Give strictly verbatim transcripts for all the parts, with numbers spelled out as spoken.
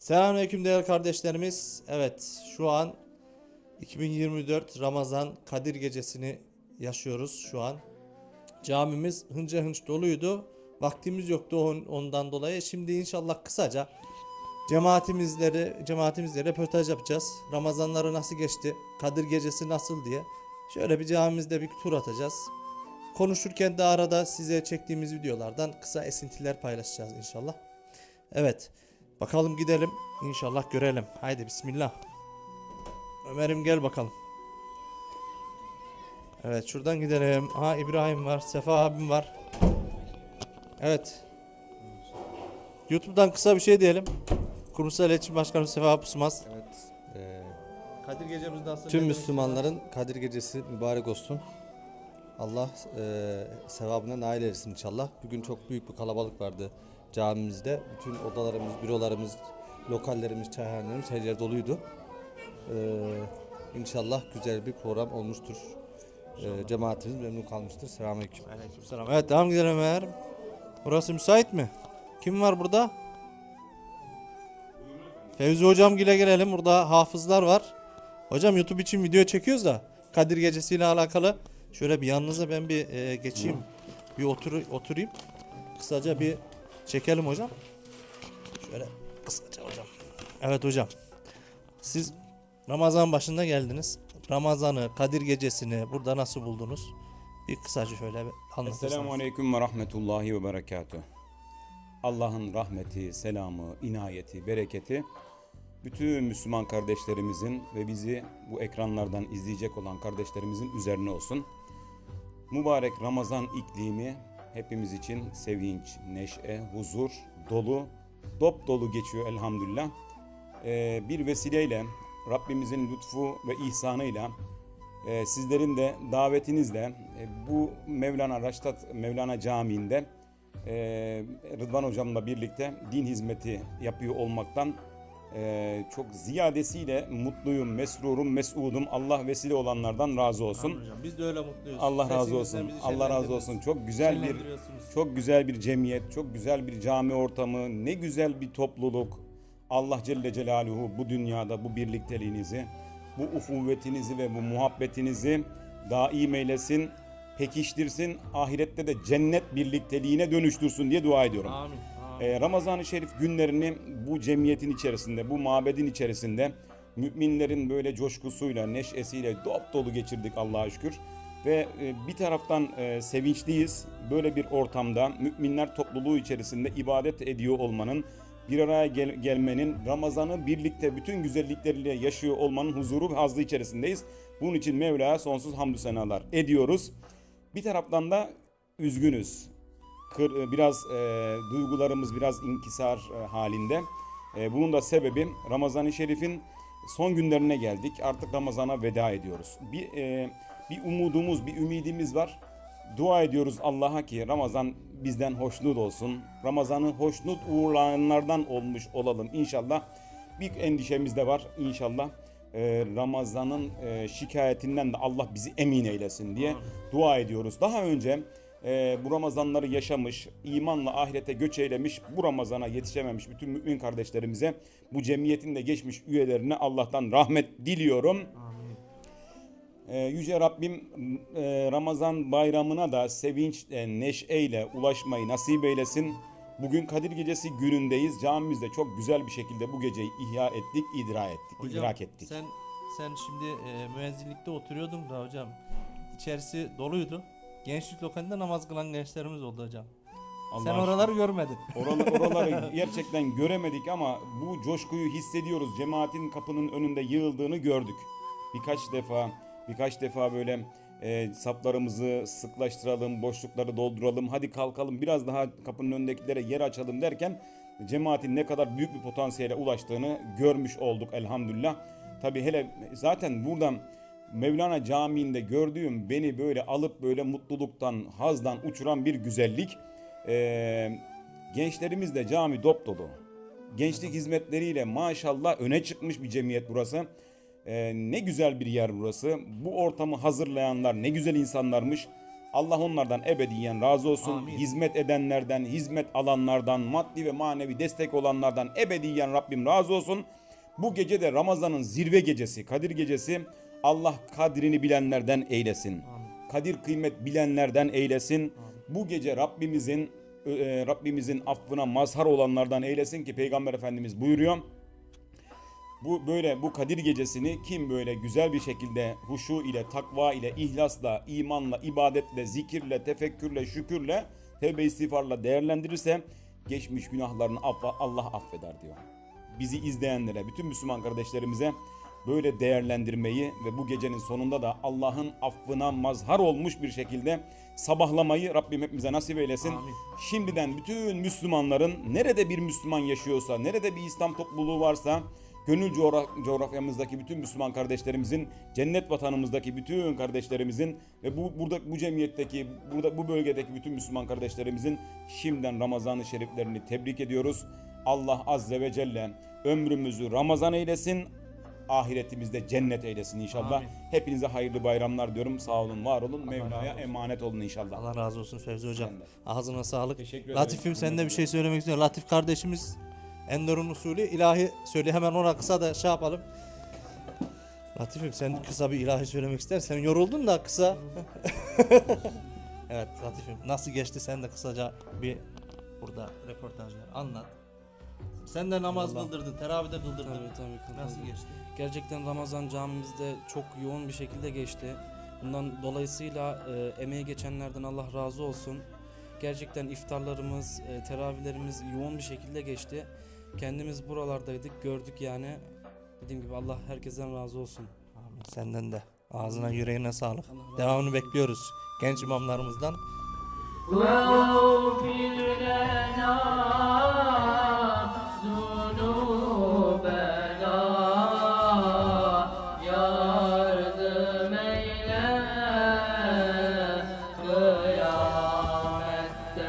Selamünaleyküm değerli kardeşlerimiz. Evet, şu an iki bin yirmi dört Ramazan Kadir Gecesi'ni yaşıyoruz şu an. Camimiz hınca hınç doluydu. Vaktimiz yoktu ondan dolayı. Şimdi inşallah kısaca cemaatimizleri cemaatimizle röportaj yapacağız. Ramazanları nasıl geçti? Kadir Gecesi nasıl diye. Şöyle bir camimizde bir tur atacağız. Konuşurken de arada size çektiğimiz videolardan kısa esintiler paylaşacağız inşallah. Evet. Bakalım gidelim. İnşallah görelim. Haydi bismillah. Ömer'im gel bakalım. Evet şuradan gidelim. Ha İbrahim var. Sefa abim var. Evet. YouTube'dan kısa bir şey diyelim. Kurumsal İletişim Başkanı Sefa Pusmaz. Evet. E, Kadir gecemiz nasıl? tüm Müslümanların Kadir Gecesi mübarek olsun. Allah e, sevabına nail etsin inşallah. Bugün çok büyük bir kalabalık vardı camimizde. Bütün odalarımız, bürolarımız, lokallerimiz, çayhanelerimiz her yer doluydu. E, İnşallah güzel bir program olmuştur. E, cemaatimiz memnun kalmıştır. Selamünaleyküm. Aleykümselam. Evet devam gidelim Ömer. Burası müsait mi? Kim var burada? Fevzi hocam gile gelelim. Burada hafızlar var. Hocam YouTube için video çekiyoruz da Kadir Gecesi ile alakalı. Şöyle bir yanınıza ben bir e, geçeyim. Hı. Bir otur oturayım. Kısaca bir çekelim hocam. Şöyle kısaca hocam. Evet hocam. Siz Ramazan başında geldiniz. Ramazan'ı, Kadir Gecesi'ni burada nasıl buldunuz? Bir kısaca şöyle bir anlatırsanız. Esselamu Aleyküm ve Rahmetullahi ve Berekatuhu. Allah'ın rahmeti, selamı, inayeti, bereketi bütün Müslüman kardeşlerimizin ve bizi bu ekranlardan izleyecek olan kardeşlerimizin üzerine olsun. Mübarek Ramazan iklimi hepimiz için sevinç, neşe, huzur, dolu, dop dolu geçiyor elhamdülillah. Ee, bir vesileyle Rabbimizin lütfu ve ihsanıyla e, sizlerin de davetinizle e, bu Mevlana Raştat Mevlana Camii'nde e, Rıdvan hocamla birlikte din hizmeti yapıyor olmaktan e, çok ziyadesiyle mutluyum, mesrurum, mesudum. Allah vesile olanlardan razı olsun. Hocam, biz de öyle mutluyuz. Allah razı olsun. Allah razı olsun. Çok güzel bir çok güzel bir cemiyet, çok güzel bir cami ortamı, ne güzel bir topluluk. Allah Celle Celaluhu bu dünyada bu birlikteliğinizi, bu uhuvvetinizi ve bu muhabbetinizi daim eylesin, pekiştirsin, ahirette de cennet birlikteliğine dönüştürsün diye dua ediyorum. Amin. Ee, Ramazan-ı Şerif günlerini bu cemiyetin içerisinde, bu mabedin içerisinde müminlerin böyle coşkusuyla, neşesiyle dop dolu geçirdik Allah'a şükür. Ve e, bir taraftan e, sevinçliyiz. Böyle bir ortamda müminler topluluğu içerisinde ibadet ediyor olmanın, bir araya gel- gelmenin, Ramazan'ı birlikte bütün güzellikleriyle yaşıyor olmanın huzuru ve hazzı içerisindeyiz. Bunun için Mevla'ya sonsuz hamdü senalar ediyoruz. Bir taraftan da üzgünüz. Kır, biraz e, duygularımız biraz inkisar e, halinde. E, bunun da sebebi Ramazan-ı Şerif'in son günlerine geldik. Artık Ramazan'a veda ediyoruz. Bir, e, bir umudumuz, bir ümidimiz var. Dua ediyoruz Allah'a ki Ramazan bizden hoşnut olsun. Ramazan'ı hoşnut uğurlayanlardan olmuş olalım inşallah. Bir endişemiz de var inşallah. Ee, Ramazan'ın e, şikayetinden de Allah bizi emin eylesin diye dua ediyoruz. Daha önce e, bu Ramazanları yaşamış, imanla ahirete göç eylemiş, bu Ramazan'a yetişememiş bütün mümin kardeşlerimize, bu cemiyetin de geçmiş üyelerine Allah'tan rahmet diliyorum. Ee, Yüce Rabbim e, Ramazan bayramına da sevinç, e, neşeyle ulaşmayı nasip eylesin. Bugün Kadir Gecesi günündeyiz. Camimizde çok güzel bir şekilde bu geceyi ihya ettik, idrak ettik, Hocam, idrak ettik. Sen sen şimdi e, müezzinlikte oturuyordun da hocam. İçerisi doluydu. Gençlik lokalinde namaz kılan gençlerimiz oldu hocam. Allah sen aşkına. oraları görmedin. Oraları, oraları gerçekten göremedik ama bu coşkuyu hissediyoruz. Cemaatin kapının önünde yığıldığını gördük. Birkaç defa birkaç defa böyle e, saplarımızı sıklaştıralım, boşlukları dolduralım, hadi kalkalım biraz daha kapının önündekilere yer açalım derken cemaatin ne kadar büyük bir potansiyele ulaştığını görmüş olduk elhamdülillah. Tabi hele zaten buradan Mevlana Camii'nde gördüğüm beni böyle alıp böyle mutluluktan, hazdan uçuran bir güzellik. E, gençlerimiz de cami dop dolu. Gençlik hizmetleriyle maşallah öne çıkmış bir cemiyet burası. Ee, ne güzel bir yer burası. Bu ortamı hazırlayanlar ne güzel insanlarmış. Allah onlardan ebediyen razı olsun. Amin. Hizmet edenlerden, hizmet alanlardan, maddi ve manevi destek olanlardan ebediyen Rabbim razı olsun. Bu gece de Ramazan'ın zirve gecesi, Kadir gecesi. Allah kadrini bilenlerden eylesin. Amin. Kadir kıymet bilenlerden eylesin. Amin. Bu gece Rabbimizin e, Rabbimizin affına mazhar olanlardan eylesin ki Peygamber Efendimiz buyuruyor. Bu böyle bu Kadir gecesini kim böyle güzel bir şekilde huşu ile, takva ile, ihlasla, imanla, ibadetle, zikirle, tefekkürle, şükürle, tevbe istiğfarla değerlendirirse geçmiş günahlarını affa, Allah affeder diyor. Bizi izleyenlere, bütün Müslüman kardeşlerimize böyle değerlendirmeyi ve bu gecenin sonunda da Allah'ın affına mazhar olmuş bir şekilde sabahlamayı Rabbim hepimize nasip eylesin. Amin. Şimdiden bütün Müslümanların nerede bir Müslüman yaşıyorsa, nerede bir İslam topluluğu varsa, gönül coğra- coğrafyamızdaki bütün Müslüman kardeşlerimizin, cennet vatanımızdaki bütün kardeşlerimizin ve bu burada bu cemiyetteki, burada bu bölgedeki bütün Müslüman kardeşlerimizin şimdiden Ramazan-ı Şeriflerini tebrik ediyoruz. Allah Azze ve Celle ömrümüzü Ramazan eylesin, ahiretimizde cennet eylesin inşallah. Amin. Hepinize hayırlı bayramlar diyorum. Sağ olun, var olun. Allah Mevla'ya razı olsun. emanet olun inşallah. Allah razı olsun Fevzi hocam. Sen de. Ağzına sağlık. Teşekkür ederim. Latif'im sen de bir şey söylemek istiyorsun. Latif kardeşimiz Enderun usulü ilahi söyle, hemen ona kısa da şey yapalım. Latif'im sen kısa bir ilahi söylemek istersen, yoruldun da kısa. Evet Latif'im, nasıl geçti sen de kısaca bir burada röportajlar anlat. Sen de namaz Vallahi. kıldırdın, teravihde kıldırdın. Tabii tabii. kıldırdım. Nasıl geçti? Gerçekten Ramazan camimizde çok yoğun bir şekilde geçti. Bundan dolayısıyla e, emeği geçenlerden Allah razı olsun. Gerçekten iftarlarımız, e, teravihlerimiz yoğun bir şekilde geçti. Kendimiz buralardaydık, gördük yani. Dediğim gibi Allah herkesten razı olsun. Amin. Senden de. Ağzına yüreğine sağlık. Allah razı Devamını bekliyoruz genç imamlarımızdan. واغفر لنا ذنوبنا yardım eyle kıyamette.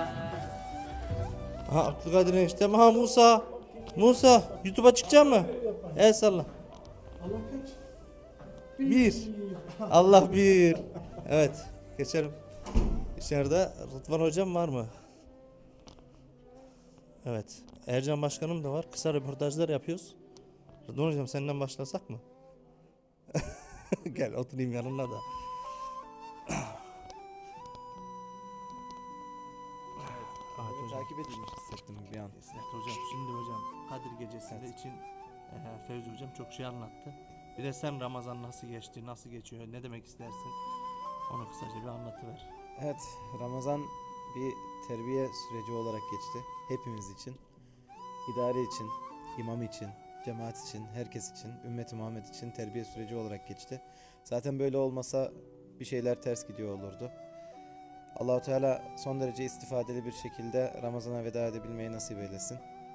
Ha Abdülkadir enişte. Ha Musa. Musa YouTube'a çıkacak mı? El salla. Bir. Allah bir. Evet geçelim. İçeride Rıdvan hocam var mı? Evet. Ercan başkanım da var. Kısa röportajlar yapıyoruz. Rıdvan hocam senden başlasak mı? Gel oturayım yanına da. Evet hocam. Takip edilmiş hissettim bir an. Evet hocam, şimdi hocam Kadir gecesinde için e, Fevzi hocam çok şey anlattı. Bir de sen Ramazan nasıl geçti, nasıl geçiyor, ne demek istersin? Onu kısaca bir anlatıver. Evet, Ramazan bir terbiye süreci olarak geçti. Hepimiz için, idare için, imam için, cemaat için, herkes için, ümmeti Muhammed için terbiye süreci olarak geçti. Zaten böyle olmasa bir şeyler ters gidiyor olurdu. Allah-u Teala son derece istifadeli bir şekilde Ramazan'a veda edebilmeyi nasip eylesin.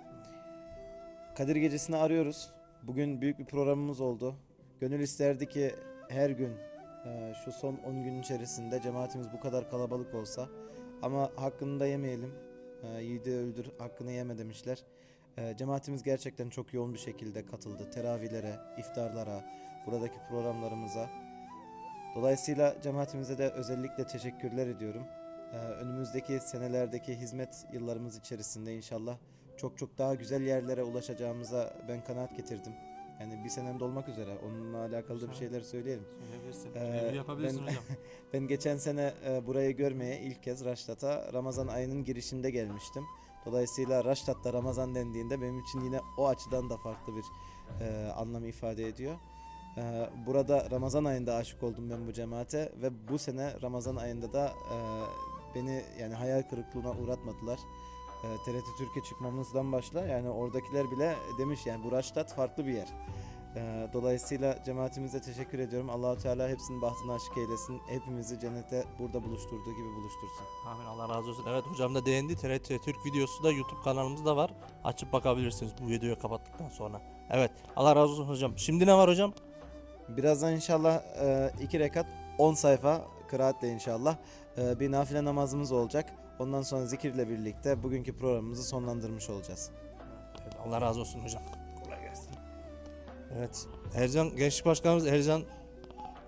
Kadir gecesini arıyoruz. Bugün büyük bir programımız oldu. Gönül isterdi ki her gün e, şu son on gün içerisinde cemaatimiz bu kadar kalabalık olsa. Ama hakkını da yemeyelim. E, yiğidi öldür, hakkını yeme demişler. E, cemaatimiz gerçekten çok yoğun bir şekilde katıldı. Teravihlere, iftarlara, buradaki programlarımıza. Dolayısıyla cemaatimize de özellikle teşekkürler ediyorum. Ee, önümüzdeki senelerdeki hizmet yıllarımız içerisinde inşallah çok çok daha güzel yerlere ulaşacağımıza ben kanaat getirdim. Yani bir senem dolmak üzere. Onunla alakalı da bir şeyler söyleyelim. Söyleyebilirsin. Ee, Review yapabilirsin ben- hocam. Ben geçen sene e, burayı görmeye ilk kez Raştat'a Ramazan ayının girişinde gelmiştim. Dolayısıyla Raştat'ta Ramazan dendiğinde benim için yine o açıdan da farklı bir e, anlam ifade ediyor. Ee, Burada Ramazan ayında aşık oldum ben bu cemaate ve bu sene Ramazan ayında da e, beni yani hayal kırıklığına uğratmadılar. E, T R T Türkiye çıkmamızdan başla yani oradakiler bile demiş yani bu Raştat farklı bir yer. E, Dolayısıyla cemaatimize teşekkür ediyorum. Allah-u Teala hepsinin bahtını açık eylesin. Hepimizi cennete burada buluşturduğu gibi buluştursun. Amin, Allah razı olsun. Evet hocam da değindi. T R T Türk videosu da YouTube kanalımızda var. Açıp bakabilirsiniz bu videoyu kapattıktan sonra. Evet Allah razı olsun hocam. Şimdi ne var hocam? Birazdan inşallah e, iki rekat on sayfa kıraatle inşallah e, bir nafile namazımız olacak. Ondan sonra zikirle birlikte bugünkü programımızı sonlandırmış olacağız. Evet, Allah razı olsun hocam. Kolay gelsin. Evet. Ercan Gençlik Başkanımız Ercan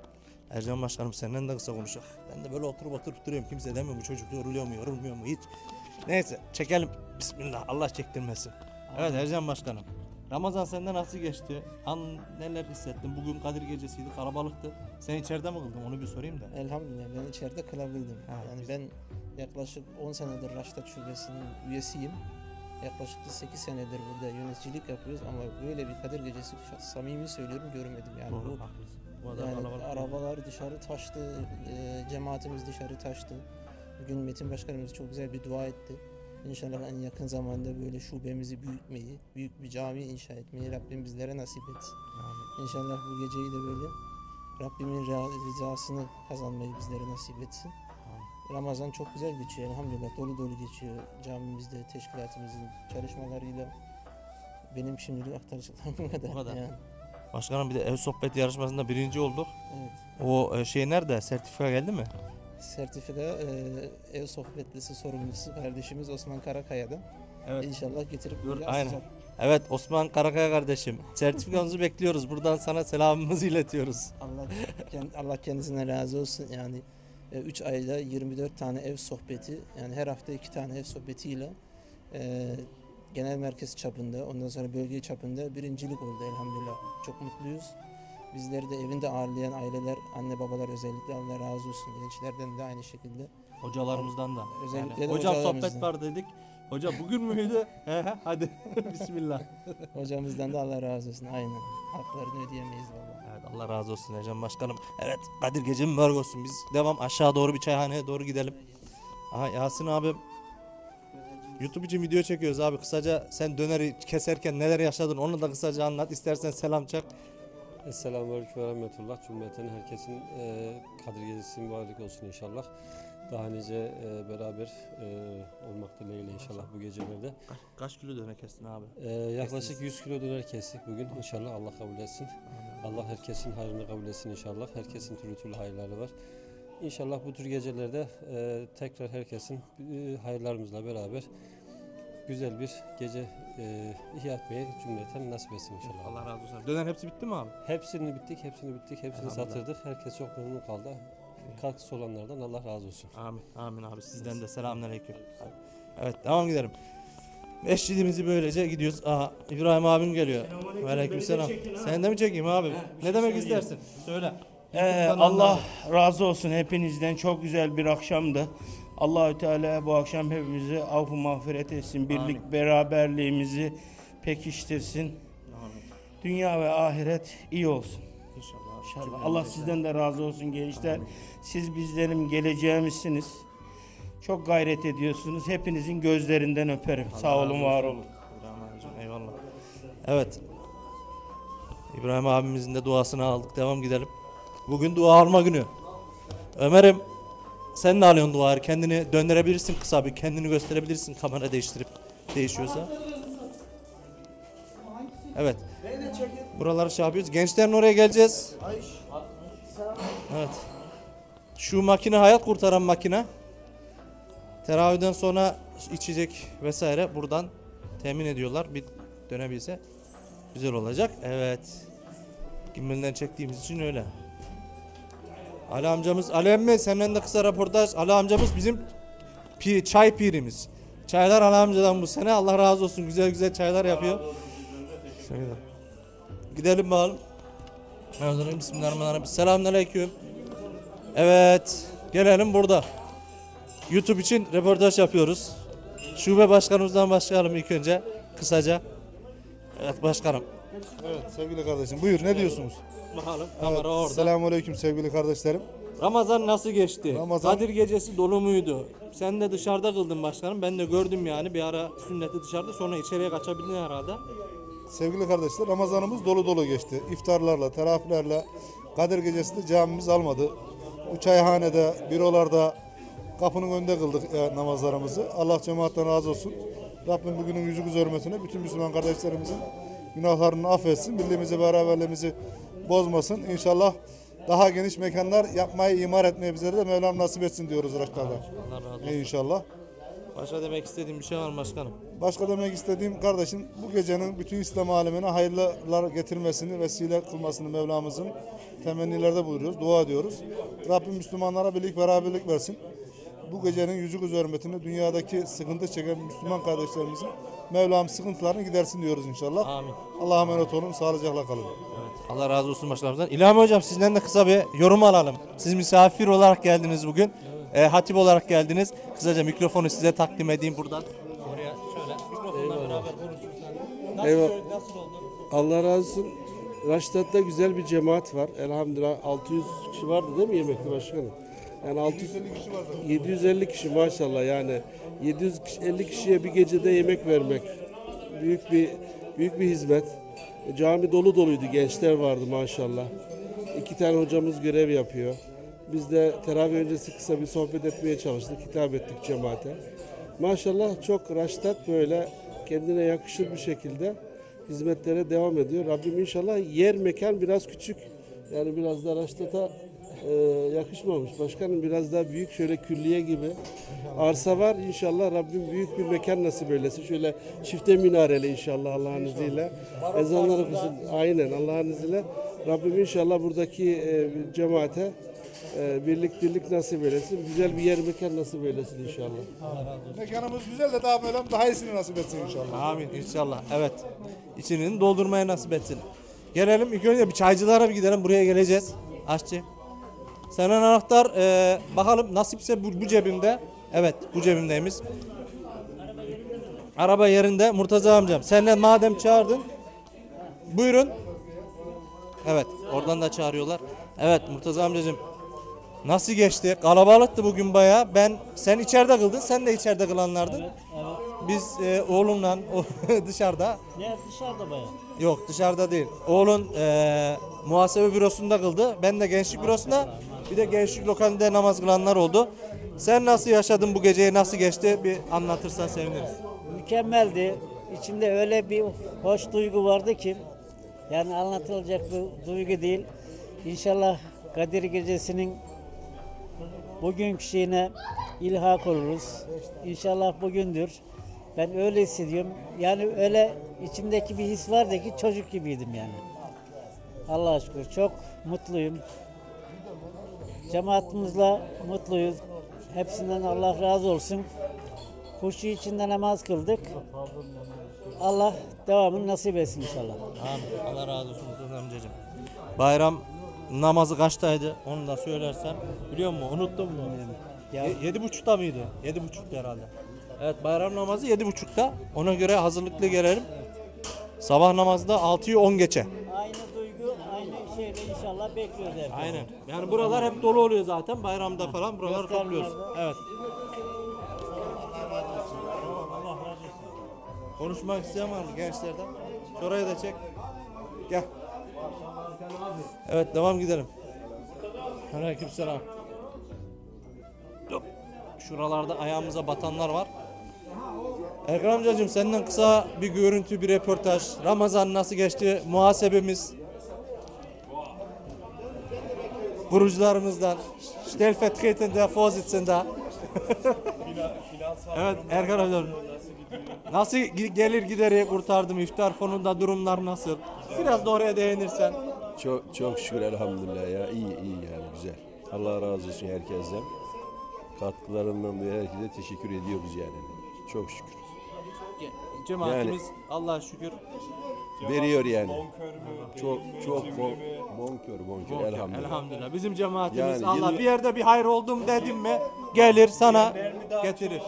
Ercan Başkanım senden de kısa konuşak. Ben de böyle oturup oturup duruyorum. Kimse demiyor mu çocuk yoruluyor mu yorulmuyor mu hiç. Neyse çekelim. Bismillah Allah çektirmesin. Evet Ercan Başkanım. Ramazan sende nasıl geçti? An neler hissettin? Bugün Kadir Gecesi'ydi, kalabalıktı. Sen içeride mi kıldın? Onu bir sorayım da. Elhamdülillah ben içeride kılabildim. Ha, yani güzel. ben yaklaşık on senedir Raştat Şubesi'nin üyesiyim. Yaklaşık da sekiz senedir burada yöneticilik yapıyoruz ama böyle bir Kadir Gecesi samimi söylüyorum görmedim yani. Doğru, Bu, haklısın. Bu kadar yani kalabalık değil. arabalar dışarı taştı, e, cemaatimiz dışarı taştı. Bugün Metin Başkanımız çok güzel bir dua etti. İnşallah en yakın zamanda böyle şubemizi büyütmeyi, büyük bir cami inşa etmeyi Rabbim bizlere nasip etsin. Amin. İnşallah bu geceyi de böyle Rabbimin ra- rızasını kazanmayı bizlere nasip etsin. Ramazan çok güzel geçiyor elhamdülillah, dolu dolu geçiyor camimizde, teşkilatımızın çalışmalarıyla. Benim şimdilik aktaracaklarım bu kadar. Bu kadar. Yani, Başkanım bir de ev sohbet yarışmasında birinci olduk. evet. O e, şey nerede? Sertifika geldi mi? Sertifika e, ev sohbetlisi sorumlusu kardeşimiz Osman Karakaya'dan. Evet. İnşallah getirip Dur, buraya aynen. asacak. Evet Osman Karakaya kardeşim. Sertifikanızı bekliyoruz. Buradan sana selamımızı iletiyoruz. Allah kend- Allah kendisine razı olsun. Yani üç ayda yirmi dört tane ev sohbeti, yani her hafta iki tane ev sohbetiyle e, genel merkez çapında, ondan sonra bölge çapında birincilik oldu elhamdülillah. Çok mutluyuz. Bizleri de evinde ağırlayan aileler, anne babalar özellikle Allah razı olsun. Gençlerden de aynı şekilde. Hocalarımızdan da. Özellikle Yani de hocam hocalarımızdan. sohbet var dedik. Hoca bugün müydü? He he hadi. Bismillah. Hocamızdan da Allah razı olsun. Aynen. Haklarını ödeyemeyiz vallahi. Evet Allah razı olsun Ercan Başkanım. Evet Kadir gecem mübarek olsun. Biz devam aşağı doğru bir çayhaneye doğru gidelim. Aha Yasin abi. YouTube için video çekiyoruz abi. Kısaca sen döneri keserken neler yaşadın onu da kısaca anlat. İstersen selam çak. Esselamualeyküm ve rahmetullah. Cümleten herkesin e, Kadir Gecesi mübarek olsun inşallah. Daha nice e, beraber e, olmak dileğiyle inşallah bu gecelerde. Kaç, kaç kilo döner kestin abi? E, yaklaşık yüz kilo döner kestik bugün. İnşallah Allah kabul etsin. Allah herkesin hayrını kabul etsin inşallah. Herkesin türlü türlü hayırları var. İnşallah bu tür gecelerde e, tekrar herkesin e, hayırlarımızla beraber güzel bir gece e, ihya etmeye cümleten nasip etsin inşallah. Allah razı olsun. Döner hepsi bitti mi abi? Hepsini bittik, hepsini bittik, hepsini Elhamdülillah. satırdık. Herkes çok memnun kaldı. Katkısı olanlardan Allah razı olsun. Amin. Amin abi. Sizden de selamünaleyküm. Evet devam gidelim. Mescidimizi böylece gidiyoruz. Aha İbrahim abim geliyor. Aleykümselam. Sen de mi çekeyim abi? Ne demek istersin? Söyle. Ee, Allah razı olsun hepinizden, çok güzel bir akşamdı. Allahü Teala bu akşam hepimizi affı mağfiret etsin. Birlik Amin. beraberliğimizi pekiştirsin. Amin. Dünya ve ahiret iyi olsun. İnşallah. İnşallah. Allah sizden de razı olsun gençler. Siz bizlerin geleceğimizsiniz. Çok gayret ediyorsunuz. Hepinizin gözlerinden öperim. Sağ olun, var olun. İbrahim abicim, eyvallah. Evet. İbrahim abimizin de duasını aldık. Devam gidelim. Bugün dua alma günü. Ömer'im sen de alıyorsun duayı. Kendini döndürebilirsin kısa bir. Kendini gösterebilirsin kamera değiştirip değişiyorsa. Evet. Buraları şey yapıyoruz. Gençlerin oraya geleceğiz. Evet. Şu makine hayat kurtaran makine. Teravihden sonra içecek vesaire buradan temin ediyorlar. Bir dönebilse güzel olacak. Evet. Gimbel'den çektiğimiz için öyle. Ali amcamız, Ali emmi senden de kısa röportaj. Ali amcamız bizim pi, çay pirimiz. Çaylar Ali amcadan bu sene. Allah razı olsun. Güzel güzel çaylar yapıyor. Şöyle. Gidelim bakalım. Bismillahirrahmanirrahim. Selamünaleyküm. Evet. Gelelim burada. YouTube için röportaj yapıyoruz. Şube başkanımızdan başlayalım ilk önce. Kısaca. Evet başkanım. Evet sevgili kardeşim buyur ne diyorsunuz? Bakalım Evet, kamera orada. Selamünaleyküm sevgili kardeşlerim. Ramazan nasıl geçti? Ramazan- Kadir gecesi dolu muydu? Sen de dışarıda kıldın başkanım. Ben de gördüm yani bir ara sünneti dışarıda sonra içeriye kaçabildin herhalde. Sevgili kardeşler Ramazanımız dolu dolu geçti. İftarlarla, teravihlerle Kadir gecesinde camimiz almadı. Bu çayhanede, bürolarda kapının önünde kıldık e, namazlarımızı. Allah cemaatten razı olsun. Rabbim bugünün yüzü göz hürmetine bütün Müslüman kardeşlerimizin günahlarını affetsin. Birliğimizi, beraberliğimizi bozmasın. İnşallah daha geniş mekanlar yapmayı, imar etmeyi bizlere de Mevlam nasip etsin diyoruz Raşka'da. Allah razı olsun. İnşallah. Başka demek istediğim bir şey var mı başkanım? Başka demek istediğim kardeşim bu gecenin bütün İslam alemine hayırlar getirmesini, vesile kılmasını Mevlamızın temennilerde buyuruyoruz, dua ediyoruz. Rabbim Müslümanlara birlik beraberlik versin. Bu gecenin yüzü göz hürmetine dünyadaki sıkıntı çeken Müslüman kardeşlerimizin Mevlam sıkıntılarını gidersin diyoruz inşallah. Amin. Allah'a emanet olun, sağlıcakla kalın. Allah razı olsun başkanımızdan. İlhami Hocam sizden de kısa bir yorum alalım. Siz misafir olarak geldiniz bugün. E, hatip olarak geldiniz. Kısaca mikrofonu size takdim edeyim buradan. Oraya şöyle mikrofonla beraber konuşursanız. Nasıl, Eyvallah. nasıl oldu? Allah razı olsun. Raştat'ta güzel bir cemaat var. Elhamdülillah altı yüz kişi vardı değil mi yemekli başkanım? Yani altı yüz, yedi yüz elli kişi maşallah yani yedi yüz elli kişiye bir gecede yemek vermek büyük bir büyük bir hizmet. E, Cami dolu doluydu, gençler vardı maşallah. İki tane hocamız görev yapıyor. Biz de teravih öncesi kısa bir sohbet etmeye çalıştık, hitap ettik cemaate. Maşallah çok Raştat böyle kendine yakışır bir şekilde hizmetlere devam ediyor. Rabbim inşallah yer mekan biraz küçük. Yani biraz da Raştat'a e, yakışmamış. Başkanım biraz daha büyük şöyle külliye gibi arsa var. İnşallah Rabbim büyük bir mekan nasip eylesin. Şöyle çifte minareli inşallah Allah'ın izniyle. Ezanlar okusun. Aynen Allah'ın izniyle. Rabbim inşallah buradaki e, cemaate e, birlik birlik nasip eylesin. Güzel bir yer mekan nasip eylesin inşallah. Mekanımız güzel de daha böyle daha iyisini nasip etsin inşallah. Amin inşallah. Evet. İçini doldurmaya nasip etsin. Gelelim ilk önce bir çaycılara bir gidelim. Buraya geleceğiz. Aşçı. Senin anahtar e, bakalım nasipse bu, bu cebimde. Evet bu cebimdeymiş. Araba yerinde Murtaza amcam. Senden madem çağırdın. Buyurun. Evet oradan da çağırıyorlar. Evet Murtaza amcacığım. Nasıl geçti? Kalabalıktı bugün bayağı. Ben sen içeride kıldın. Sen de içeride kılanlardın. Evet, evet. Biz e, oğlumla o, dışarıda. Ne dışarıda bayağı? Yok dışarıda değil. Oğlun e, muhasebe bürosunda kıldı. Ben de gençlik bürosunda. Bir de gençlik lokalinde namaz kılanlar oldu. Sen nasıl yaşadın bu geceyi? Nasıl geçti? Bir anlatırsan seviniriz. Mükemmeldi. İçimde öyle bir hoş duygu vardı ki yani anlatılacak bir duygu değil. İnşallah Kadir Gecesi'nin bugünkü şeyine ilhak oluruz. İnşallah bugündür. Ben öyle hissediyorum. Yani öyle içimdeki bir his vardı ki çocuk gibiydim yani. Allah'a şükür çok mutluyum. Cemaatimizle mutluyuz. Hepsinden Allah razı olsun. Huşu içinde namaz kıldık. Allah devamını nasip etsin inşallah. Amin. Allah razı olsun Murtaza amcacığım. Bayram namazı kaçtaydı? Onu da söylersen. Biliyor musun? Unuttun mu? Ya, Ye- Yedi buçukta mıydı? Yedi buçukta herhalde. Evet bayram namazı yedi buçukta. Ona göre hazırlıklı gelelim. Sabah namazı da altıyı on geçe. aynı duygu, aynı şeyle inşallah bekliyoruz herkes. Aynen. Yani buralar hep dolu oluyor zaten. Bayramda falan buraları topluyoruz. Evet. Konuşmak isteyen var mı gençlerden? Şurayı da çek. Gel. Evet devam gidelim. Aleykümselam. Hop. Şuralarda ayağımıza batanlar var. Erkan amcacığım senden kısa bir görüntü, bir röportaj. Ramazan nasıl geçti? Muhasebemiz. Kurucularımızdan. Stellvertretender der Vorsitzender. Evet Erkan amcam. Nasıl gelir gideri kurtardım? İftar fonunda durumlar nasıl? Biraz da oraya değinirsen. Çok çok şükür elhamdülillah ya. İyi iyi yani güzel. Allah razı olsun herkesten. Katkılarından dolayı herkese teşekkür ediyoruz yani. Çok şükür. Cemaatimiz Allah'a şükür Veriyor yani. Çok çok bon, bonkör bonkör elhamdülillah. elhamdülillah. Bizim cemaatimiz Yani Allah yirmi bir yerde bir hayır oldum dedim mi gelir sana getirir.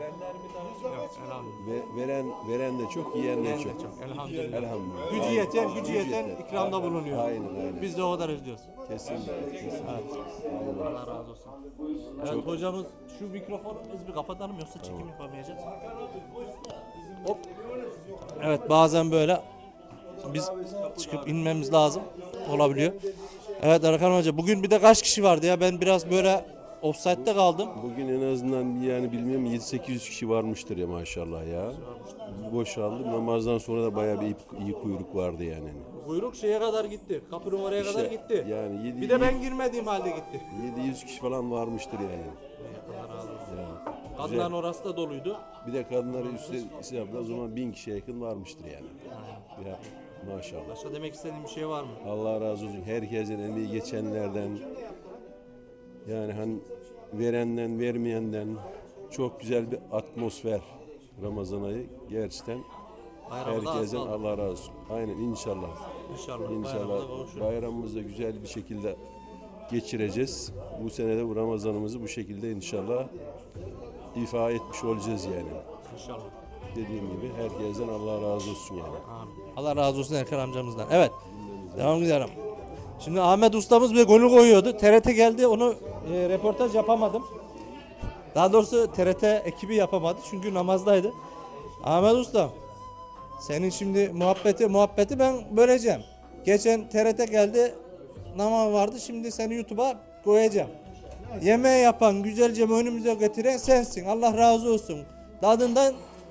Ve, veren veren de çok, yiyen de çok. Elhamdülillah. Elhamdülillah. Gücü Aynen. yeten, gücü yeten yeter. ikramda bulunuyor. Aynen aynen. Biz de o kadar özlüyoruz. Kesinlikle. kesinlikle. Allah razı olsun. Evet hocamız şu mikrofonu biz bir kapatalım yoksa çekim yapamayacağız. Hop. Evet bazen böyle biz çıkıp inmemiz lazım olabiliyor. Evet Erkan Hoca bugün bir de kaç kişi vardı ya ben biraz böyle offside'de kaldım. Bugün en azından yani bilmiyorum yedi sekiz yüz kişi varmıştır ya maşallah ya. Boşaldı. Namazdan sonra da bayağı bir iyi kuyruk vardı yani. Kuyruk şeye kadar gitti. Kapının oraya İşte, kadar gitti. yani yedi- bir de ben girmediğim halde gitti. yedi yüz kişi falan varmıştır yani. Ya, Kadınların güzel. orası da doluydu. Bir de kadınları üstte hesapla o zaman bin kişiye yakın varmıştır yani. Ya, Maşallah. Başka demek istediğin bir şey var mı? Allah razı olsun. Herkesin emeği geçenlerden, yani hani verenden, vermeyenden çok güzel bir atmosfer Ramazan ayı gerçekten. Bayramda Herkesten aslan. Allah razı olsun. Aynen inşallah. İnşallah. İnşallah Bayramda kavuşuruz. bayramımızı da güzel bir şekilde geçireceğiz. Bu senede bu Ramazanımızı bu şekilde inşallah ifa etmiş olacağız yani. İnşallah. Dediğim gibi herkesten Allah razı olsun yani. Amin. Allah razı olsun Erkan amcamızdan. Evet. Devam edelim. Şimdi Ahmet ustamız bir golü koyuyordu. T R T geldi, onu e, röportaj yapamadım. Daha doğrusu T R T ekibi yapamadı çünkü namazdaydı. Ahmet usta, senin şimdi muhabbeti muhabbeti ben böleceğim. Geçen T R T geldi, namaz vardı, şimdi seni YouTube'a koyacağım. Yemeği yapan, güzelce önümüze getiren sensin. Allah razı olsun. Tadından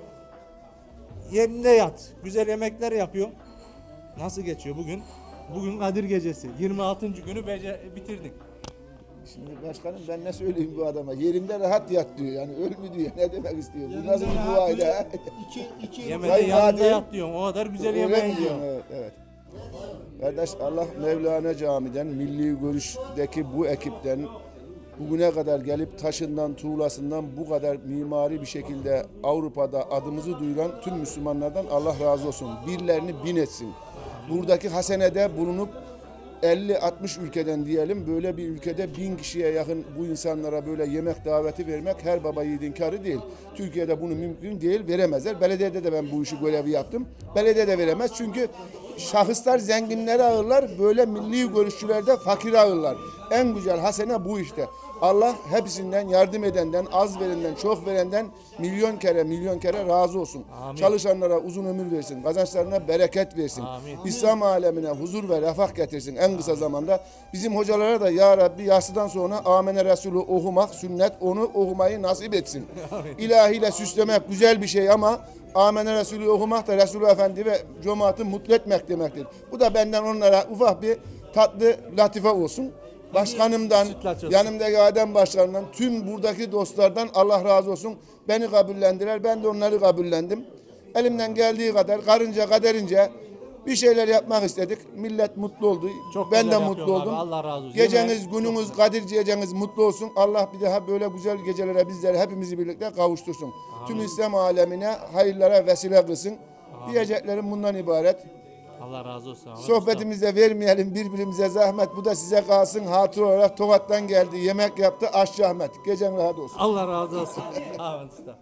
yerinde yat. Güzel yemekler yapıyor. Nasıl geçiyor bugün? Bugün Kadir Gecesi. yirmi altıncı günü bece- bitirdik. Şimdi başkanım ben ne söyleyeyim bu adama? Yerinde rahat yat diyor. Yani ölmü diyor. Ne demek istiyor? Bu nasıl bir duaydı? İki, iki Yemede yanında yat diyorsun. O kadar güzel Öyle yemeği mi yiyor. diyorsun? Evet, evet. Kardeş Allah Mevlana Camii'den, Milli Görüş'teki bu ekipten bugüne kadar gelip taşından, tuğlasından bu kadar mimari bir şekilde Avrupa'da adımızı duyuran tüm Müslümanlardan Allah razı olsun. Birlerini bin etsin. Buradaki hasenede bulunup elli altmış ülkeden diyelim, böyle bir ülkede bin kişiye yakın bu insanlara böyle yemek daveti vermek her baba yiğidin karı değil. Türkiye'de bunu mümkün değil, veremezler. Belediyede de ben bu işi görevi yaptım. Belediye de veremez çünkü şahıslar zenginleri ağırlar, böyle milli görüşçülerde fakir ağırlar. En güzel hasene bu işte. Allah hepsinden, yardım edenden, az verenden, çok verenden milyon kere milyon kere razı olsun. Amin. Çalışanlara uzun ömür versin, kazançlarına bereket versin. Amin. İslam alemine huzur ve refah getirsin en kısa zamanda. Bizim hocalara da ya Rabbi yastıdan sonra Amene Resulü okumak, sünnet onu okumayı nasip etsin. İlahiyle süslemek güzel bir şey ama Amene Resulü okumak da Resulü Efendi ve cemaati mutlu etmek demektir. Bu da benden onlara ufak bir tatlı latife olsun. Başkanımdan, yanımdaki Adem Başkanımdan, tüm buradaki dostlardan Allah razı olsun. Beni kabullendiler, ben de onları kabullendim. Elimden geldiği kadar, karınca kaderince bir şeyler yapmak istedik. Millet mutlu oldu. Çok ben güzel de mutlu yapıyorsun oldum. abi, Allah razı olsun. Geceniz, Yemeğe- gününüz, Kadir geceniz mutlu olsun. Allah bir daha böyle güzel gecelere bizleri hepimizi birlikte kavuştursun. Tüm İslam alemine hayırlara vesile kılsın. Diyeceklerim bundan ibaret. Allah razı olsun. Ahmet Sohbetimize vermeyelim birbirimize zahmet. Bu da size kalsın hatır olarak. Tokat'tan geldi. Yemek yaptı. Aşçı Ahmet. Gecen rahat olsun. Allah razı olsun. Ahmet usta.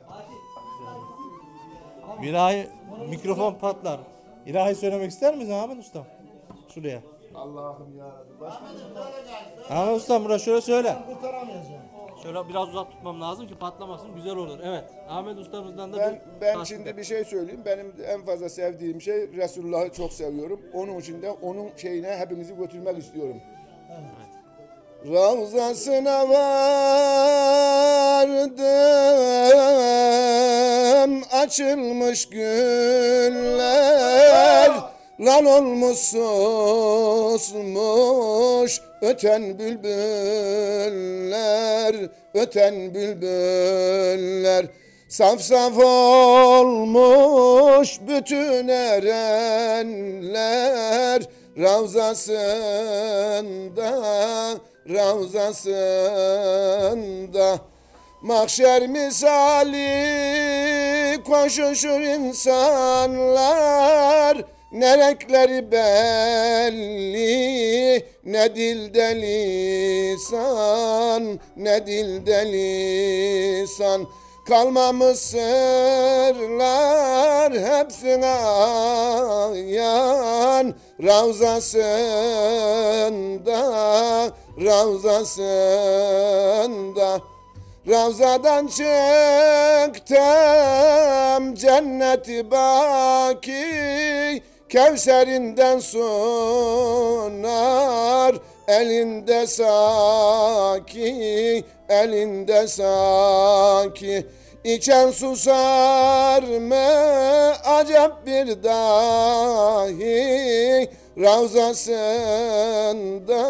İlahi mikrofon patlar. İlahi söylemek ister misin Ahmet Usta? Şuraya. Allah'ım ya Rabbi. Ahmet Usta buraya şöyle söyle. Şöyle biraz uzak tutmam lazım ki patlamasın, güzel olur. Evet. Ahmet Usta'mızdan da Ben, bir ben tasdik şimdi et. bir şey söyleyeyim. Benim en fazla sevdiğim şey Resulullah'ı çok seviyorum. Onun için de onun şeyine hepimizi götürmek istiyorum. Ravzasına vardım, açılmış güller, lan olmuş susmuş öten bülbüller, öten bülbüller. Saf saf olmuş bütün erenler, Ravzasında, Ravzasında. Mahşer misali koşuşur insanlar, ne renkleri belli, ne dilde lisan, ne dilde lisan. Kalmamış sırlar hepsine ayan, Ravzasında, Ravzasında. Ravzadan çıktım cenneti baki, Kevserinden sunar elinde saki, elinde saki. İçen susar mı acep bir dahi, Ravzasında,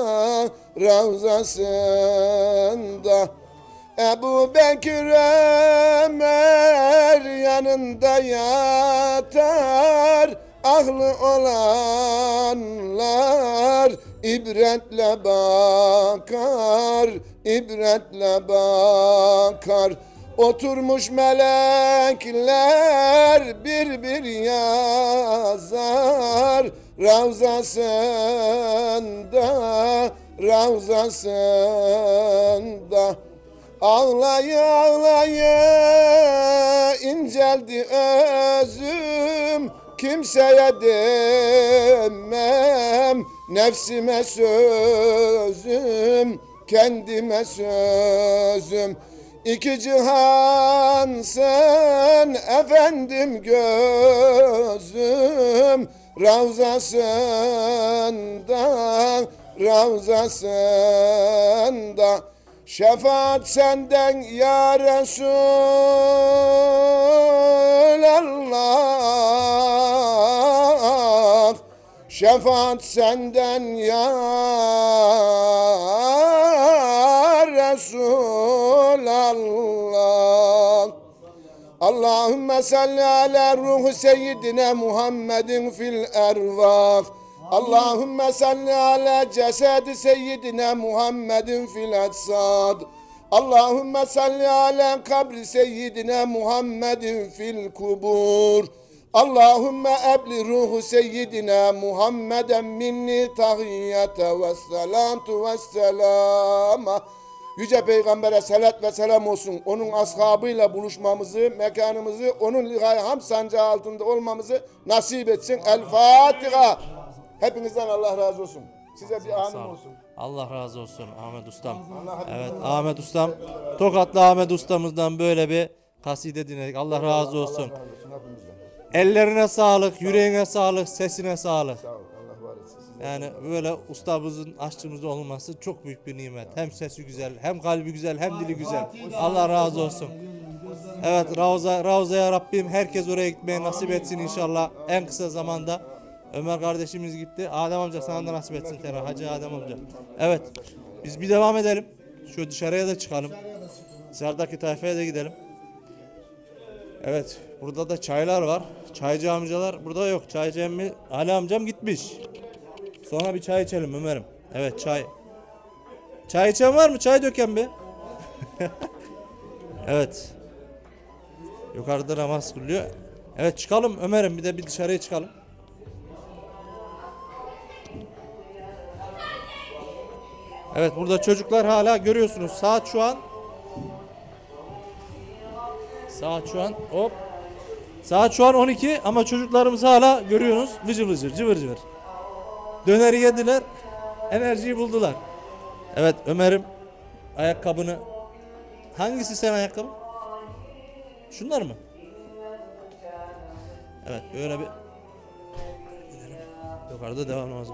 Ravzasında. Ebu Bekir Ömer yanında yatar, Aklı olanlar ibretle bakar, ibretle bakar. Oturmuş melekler bir bir yazar, Ravzasında, Ravzasında. Ağlaya ağlaya inceldi özüm, kimseye demem, nefsime sözüm, kendime sözüm. İki cihansın efendim gözüm, Ravzasında, Ravzasında. Şefaat senden ya Resulallah, şefaat senden ya Resulallah. Allahümme salli ala ruhu seyyidina Muhammedin fil ervah. Allahümme salli ala cesedi seyyidina Muhammedin fil etsad. Allahümme salli ala kabri seyyidina Muhammedin fil kubur. Allahümme ebli ruhu seyyidina Muhammeden minni tahiyyete ve salatu ve selama. Yüce Peygamber'e salat ve selam olsun. Onun ashabıyla buluşmamızı, mekanımızı, onun lihai ham sancağı altında olmamızı nasip etsin. El Fatiha. Hepinizden Allah razı olsun. Size bir amin olsun. Allah razı olsun Ahmet Ustam. Evet Ahmet Ustam. Tokatlı Ahmet Ustamızdan böyle bir kaside dinledik. Allah razı olsun. Ellerine sağlık, yüreğine sağlık, sesine sağlık. Yani böyle ustamızın aşçımızda olması çok büyük bir nimet. Hem sesi güzel, hem kalbi güzel, hem dili güzel. Allah razı olsun. Evet Ravza, Ravza'ya Rabbim herkes oraya gitmeye nasip etsin inşallah en kısa zamanda. Ömer kardeşimiz gitti. Adem amca sana da nasip etsin Ferah. Hacı Adem amca. Evet. Biz bir devam edelim. Şu dışarıya da çıkalım. Dışarıdaki tayfaya da gidelim. Evet. Burada da çaylar var. Çaycı amcalar burada yok. Çaycı emmi Ali amcam gitmiş. Sonra bir çay içelim Ömer'im. Evet çay. Çay içen var mı? Çay döken bir. Evet. Yukarıda namaz kılıyor. Evet çıkalım Ömer'im. Bir de bir dışarıya çıkalım. Evet burada çocuklar hala görüyorsunuz. Saat şu an Saat şu an hop Saat şu an on iki ama çocuklarımız hala görüyorsunuz vıcır vıcır cıvır cıvır. Döneri yediler. Enerjiyi buldular. Evet Ömer'im ayakkabını hangisi sen ayakkabı? Şunlar mı? Evet böyle bir yukarıda devam namazı.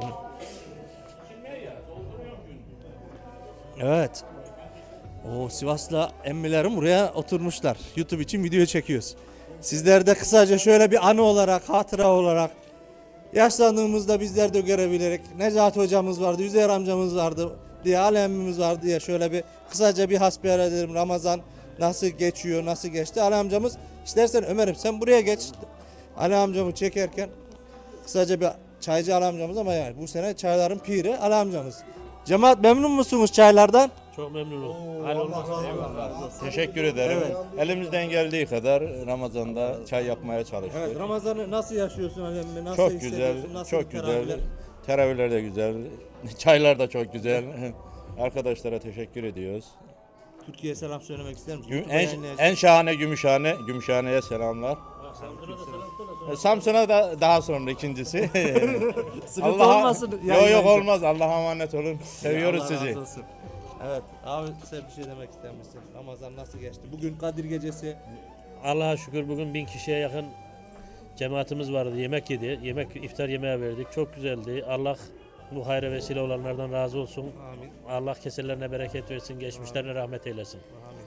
Evet. O Sivas'la emmilerim buraya oturmuşlar. YouTube için video çekiyoruz. Sizler de kısaca şöyle bir anı olarak, hatıra olarak yaşlandığımızda bizler de görebilerek Necati hocamız vardı, Üzeyir amcamız vardı diye, Ali emmimiz vardı diye şöyle bir kısaca bir hasbihal edelim. Ramazan nasıl geçiyor, nasıl geçti? Ali amcamız istersen Ömer'im sen buraya geç. Ali amcamı çekerken kısaca bir çaycı Ali amcamız ama yani bu sene çayların piri Ali amcamız. Cemaat memnun musunuz çaylardan? Çok memnunum. Teşekkür ederim. Evet. Elimizden geldiği kadar Ramazan'da çay yapmaya çalıştık. Evet, Ramazan'ı nasıl yaşıyorsun Alem? Nasıl çok güzel, nasıl çok teravihler? güzel. Teravihler de güzel, çaylar da çok güzel. Arkadaşlara teşekkür ediyoruz. Türkiye'ye selam söylemek ister misin? Güm, en, en şahane Gümüşhane, Gümüşhane'ye selamlar. Samsun'a da daha sonra ikincisi. Sıkıntı olmasın. Yok yok olmaz. Allah'a emanet olun. Seviyoruz Allah sizi. Evet. Abi sen bir şey demek ister misin? Ramazan nasıl geçti? Bugün Kadir Gecesi. Allah'a şükür bugün bin kişiye yakın cemaatimiz vardı. Yemek yedi. Yemek iftar yemeği verdik. Çok güzeldi. Allah bu hayra vesile olanlardan razı olsun. Amin. Allah keselerine bereket versin. Geçmişlerine rahmet eylesin. Amin.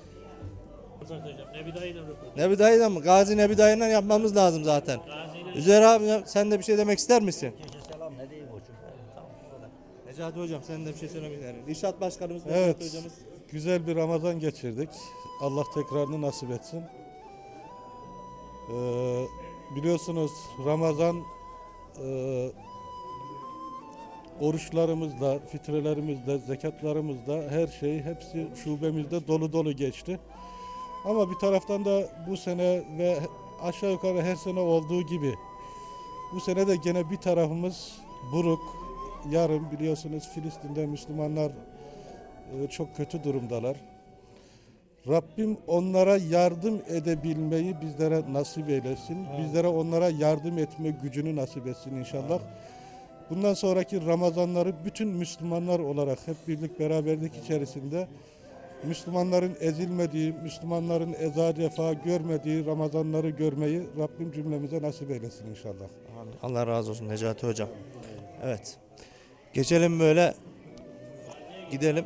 Nebi Dayı'yla Nebi Dayı'yla mı? Gazi Nebi Dayı'yla yapmamız lazım zaten. Üzeyir abi sen de bir şey demek ister misin? Selam ne diyeyim hocam? Necati hocam sen de bir şey söylemek ister misin? İrşad Başkanımız, Evet, Necati hocamız. güzel bir Ramazan geçirdik. Allah tekrarını nasip etsin. Ee, biliyorsunuz Ramazan e, oruçlarımızda, fitrelerimizde, zekatlarımızda her şey hepsi şubemizde dolu dolu geçti. Ama bir taraftan da bu sene ve aşağı yukarı her sene olduğu gibi bu sene de gene bir tarafımız buruk. Yarın biliyorsunuz Filistin'de Müslümanlar e, çok kötü durumdalar. Rabbim onlara yardım edebilmeyi bizlere nasip eylesin. Evet. Bizlere onlara yardım etme gücünü nasip etsin inşallah. Evet. Bundan sonraki Ramazanları bütün Müslümanlar olarak hep birlik beraberlik içerisinde Müslümanların ezilmediği, Müslümanların eza cefa görmediği Ramazanları görmeyi Rabbim cümlemize nasip eylesin inşallah. Allah razı olsun Necati Hocam. Evet. Geçelim böyle. Gidelim.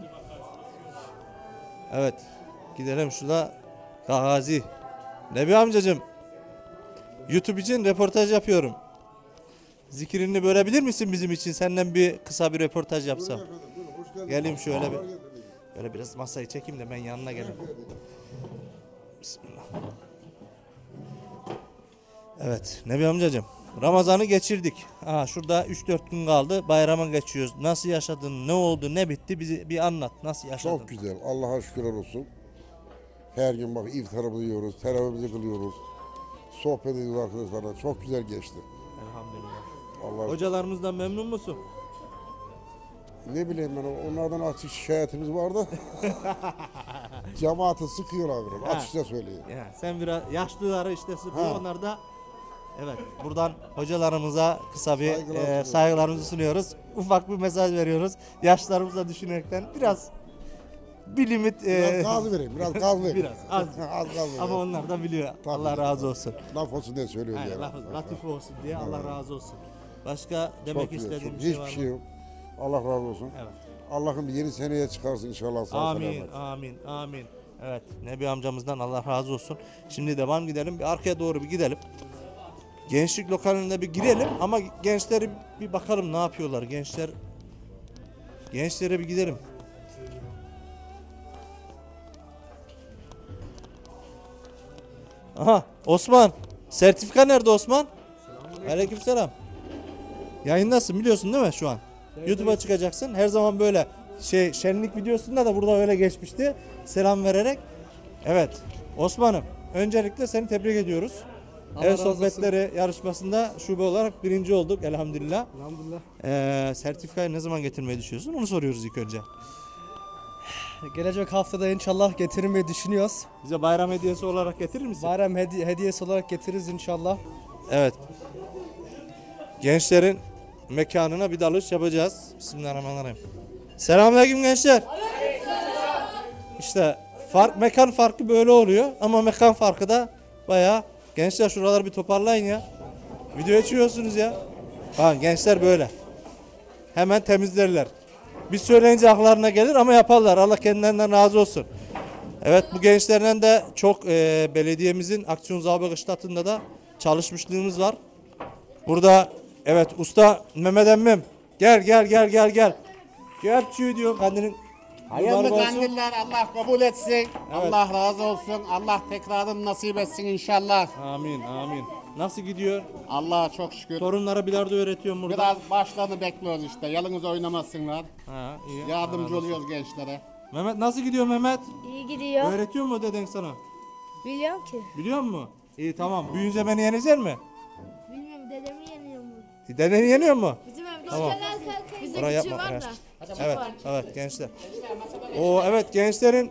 Evet. Gidelim şurada Gazi. Nebi amcacığım. YouTube için röportaj yapıyorum. Zikrini bölebilir misin bizim için? Senden bir kısa bir röportaj yapsam. Geleyim şöyle bir. Böyle biraz masayı çekeyim de ben yanına geleyim. Bismillah. Evet Nebi amcacığım. Ramazan'ı geçirdik. Aha, şurada üç dört gün kaldı. Bayrama geçiyoruz. Nasıl yaşadın? Ne oldu? Ne bitti? Bizi bir anlat. Nasıl yaşadın? Çok güzel. Allah'a şükürler olsun. Her gün bak iftarımızı yiyoruz, teravihimizi kılıyoruz. Sohbet ediyoruz arkadaşlarla. Çok güzel geçti. Elhamdülillah. Allah Hocalarımızdan memnun musun? Ne bileyim ben onlardan açık şikayetimiz vardı. Cemaati sıkıyorlar biraz. Ha. Açıkça söyleyeyim. Ya, sen biraz yaşlıları işte sıkıyor. Ha. Onlar da evet buradan hocalarımıza kısa bir Saygılar e, saygılarımızı sunuyoruz. Ufak bir mesaj veriyoruz. Yaşlarımıza düşünerekten biraz bir limit Biraz e, gaz vereyim. Biraz gaz vereyim. biraz az. Az gaz vereyim. Ama onlar da biliyor. Tabii Allah ki. razı olsun. Laf olsun diye söylüyoruz Aynen, yani. laf- latif olsun diye Allah Evet. razı olsun. Başka demek Çok güzel, istediğim çok- bir şey hiçbir var mı? şey yok. Allah razı olsun. Evet. Allah'ım bir yeni seneye çıkarsın inşallah. Sağ Amin, selamet. amin, amin. Evet, Nebi amcamızdan Allah razı olsun. Şimdi devam gidelim. Bir arkaya doğru bir gidelim. Gençlik lokalinde bir girelim ama gençleri bir bakalım ne yapıyorlar. Gençler gençlere bir gidelim. Aha, Osman. Sertifika nerede Osman? Aleykümselam. Yayındasın biliyorsun değil mi şu an? YouTube'a çıkacaksın. Her zaman böyle şey şenlik videosunda da burada öyle geçmişti. Selam vererek. Evet. Osman'ım öncelikle seni tebrik ediyoruz. Allah Ev razı olsun. sohbetleri yarışmasında şube olarak birinci olduk elhamdülillah. Elhamdülillah. Ee, sertifikayı ne zaman getirmeyi düşünüyorsun? Onu soruyoruz ilk önce. Gelecek haftada inşallah getirmeyi düşünüyoruz. Bize bayram hediyesi olarak getirir misin? Bayram hedi- hediyesi olarak getiririz inşallah. Evet. Gençlerin mekanına bir dalış yapacağız. Bismillahirrahmanirrahim. Selamünaleyküm gençler. İşte fark, mekan farkı böyle oluyor ama mekan farkı da bayağı. Gençler şuraları bir toparlayın ya. Video açıyorsunuz ya. Ha, gençler böyle. Hemen temizlerler. Biz söyleyince aklarına gelir ama yaparlar. Allah kendilerinden razı olsun. Evet bu gençlerden de çok e, belediyemizin Aksiyon Zabı Kışlatı'nda da çalışmışlığımız var. Burada evet usta Mehmet emmim. Gel gel gel gel gel. Gel çiğ diyor kendinin. Hayırlı mübarek olsun. kandiller Allah kabul etsin. Evet. Allah razı olsun. Allah tekrarını nasip etsin inşallah. Amin amin. Nasıl gidiyor? Allah'a çok şükür. Torunlara bilardo öğretiyorum burada. Biraz başlarını bekliyoruz işte. Yalnız oynamasınlar. Ha, iyi. Yardımcı Allah oluyoruz gençlere. Mehmet nasıl gidiyor Mehmet? İyi gidiyor. Öğretiyor mu deden sana? Biliyorum ki. Biliyor musun? İyi tamam. Büyüyünce beni yenecek mi? Bilmiyorum dedemi yeniyor mu? Dedeni yeniyor mu? Bizim evde Tamam. o bizde Oraya küçüğü yapma. var evet. da. Evet, evet gençler. O evet gençlerin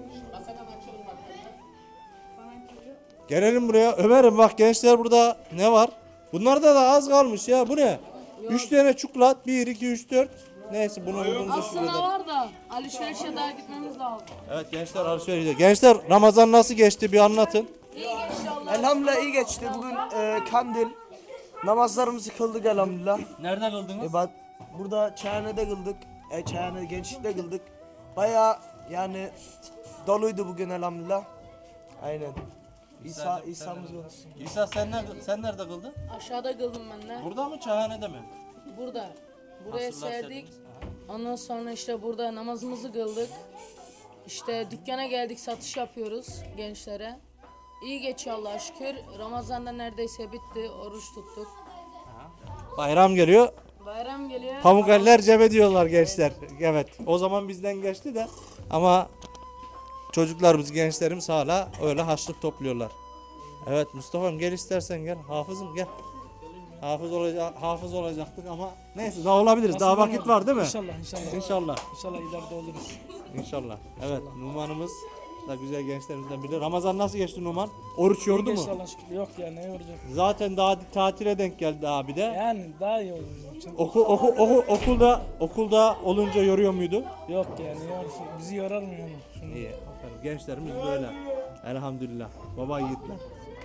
gelelim buraya. Ömer'im bak gençler burada ne var? Bunlarda da az kalmış ya. Bu ne? üç tane çikolat. bir, iki, üç, dört. Neyse bunu bulduğumuzu Aslında var da alışverişe daha gitmemiz lazım. Evet gençler alışveriş. Gençler Ramazan nasıl geçti bir anlatın. Elhamdülillah iyi geçti. Bugün e, kandil. Namazlarımızı kıldık elhamdülillah. Nerede kıldınız? E, bak, burada Çayhane'de kıldık. E, Çayhane gençlikte kıldık. Baya yani doluydu bugün elhamdülillah. Aynen. İsa, İsa'mız olsun. İsa sen nerede, sen nerede kıldın? Aşağıda kıldım ben de. Burada mı Çayhane'de mi? Burada. Buraya Asırlar serdik. Ondan sonra işte burada namazımızı kıldık. İşte dükkana geldik, satış yapıyoruz gençlere. İyi geçiyor Allah'a şükür. Ramazan'da neredeyse bitti. Oruç tuttuk. Bayram geliyor. Bayram geliyor. Pamuk eller cebe diyorlar gençler. Evet. O zaman bizden geçti de ama çocuklarımız, gençlerimiz hala öyle harçlık topluyorlar. Evet Mustafa'm gel istersen gel. Hafızım gel. Hafız olacak, hafız olacaktık ama neyse daha olabiliriz. Daha Nasıl vakit olur? var değil mi? İnşallah, inşallah. İnşallah. İnşallah ileride oluruz. İnşallah. Evet Numan'ımız da güzel gençlerimizden biri. Ramazan nasıl geçti Numan? Oruç yordu mu? İnşallah şükür. Yok ya, ne yoracak? Zaten daha tatile denk geldi abi de. Yani daha iyi olur bizim için. Okul, okul, okul, okulda okulda olunca yoruyor muydu? Yok yani yorsun. Bizi yorar mı yani? Şunu. İyi. Aferin. Gençlerimiz böyle. Elhamdülillah. Baba yiğitler.